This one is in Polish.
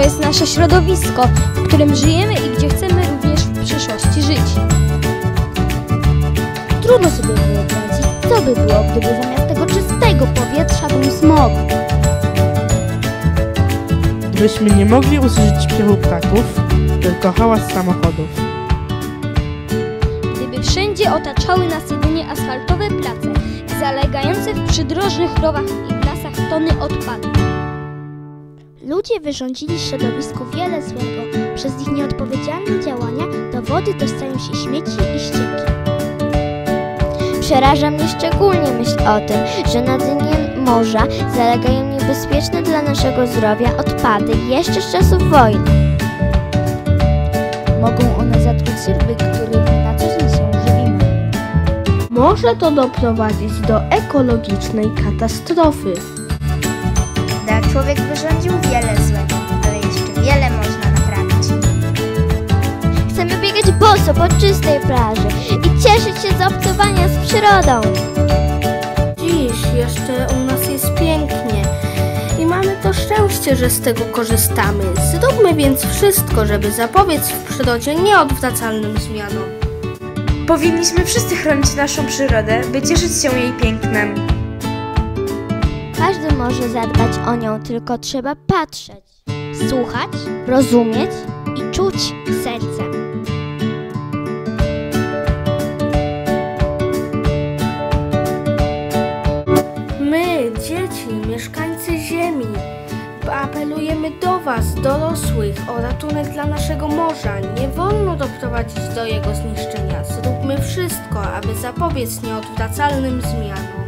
jest nasze środowisko, w którym żyjemy i gdzie chcemy również w przyszłości żyć. Trudno sobie wyobrazić, co by było, gdyby zamiast tego czystego powietrza był smog. Gdybyśmy nie mogli usłyszeć śpiewu ptaków, tylko hałas samochodów. Gdyby wszędzie otaczały nas jedynie asfaltowe place, zalegające w przydrożnych rowach i w lasach tony odpadów. Ludzie wyrządzili środowisku wiele złego. Przez ich nieodpowiedzialne działania do wody dostają się śmieci i ścieki. Przeraża mnie szczególnie myśl o tym, że na dnie morza zalegają niebezpieczne dla naszego zdrowia odpady jeszcze z czasów wojny. Mogą one zatruć ryby, którymi na co dzień się żywimy. Może to doprowadzić do ekologicznej katastrofy. Tak, człowiek wyrządził wiele złego, ale jeszcze wiele można naprawić. Chcemy biegać boso po czystej plaży i cieszyć się z obcowania z przyrodą. Dziś jeszcze u nas jest pięknie i mamy to szczęście, że z tego korzystamy. Zróbmy więc wszystko, żeby zapobiec w przyrodzie nieodwracalnym zmianom. Powinniśmy wszyscy chronić naszą przyrodę, by cieszyć się jej pięknem. Każdy może zadbać o nią, tylko trzeba patrzeć, słuchać, rozumieć i czuć sercem. My, dzieci, mieszkańcy Ziemi, apelujemy do Was, dorosłych, o ratunek dla naszego morza. Nie wolno doprowadzić do jego zniszczenia. Zróbmy wszystko, aby zapobiec nieodwracalnym zmianom.